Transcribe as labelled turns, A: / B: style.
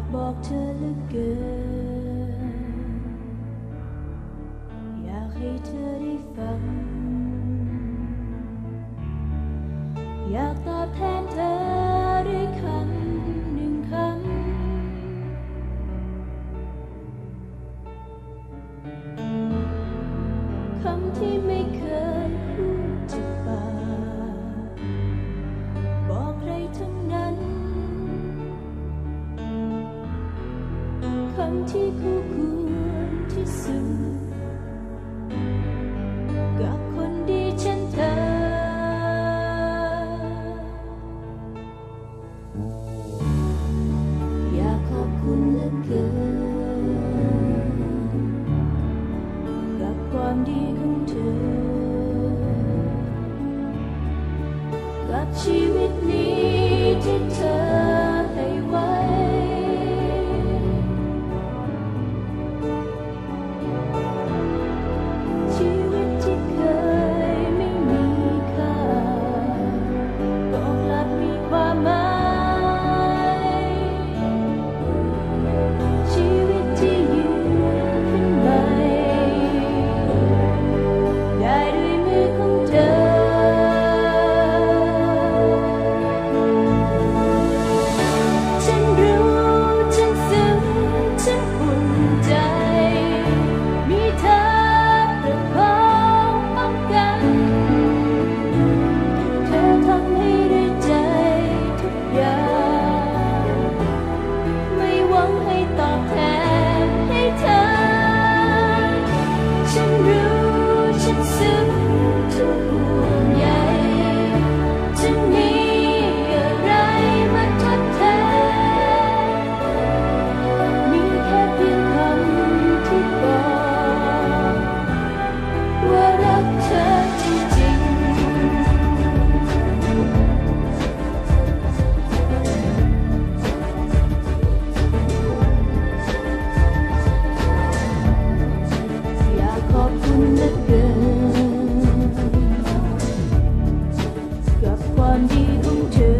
A: ากบอกเธอเหลือเกินอยากให้เธอได้ฟังอยากตอบแทนเธอด้วยคำหนึ่งคำที่ไม่เคยพูดจากปากบอกใครทั้งนั้นคำที่คู่ควรที่สุดกับคนดีเช่นเธออยากขอบคุณเหลือเกินกับความดีของเธอกับชีวิตนี้ที่เธอให้ไว้ชีวิตที่เคยไม่มีค่าก็กลับมีความหมายชีวิตที่ยืนขึ้นใหม่ได้ด้วยมือของเธอฉันรู้ฉันซึ้งฉันอุ่นใจมีเธอประคองป้องกันเธอทำให้ด้วยใจทุกอย่างไม่หวังให้ตอบแทนให้เธอฉันรู้ฉันซึ้งทุกห่วงใยจะมีอะไรมาทดแทนมีแค่เพียงคำที่บอกว่ารักเธอจริงๆอยากขอบคุณเหลือเกินกับความดีของเธอ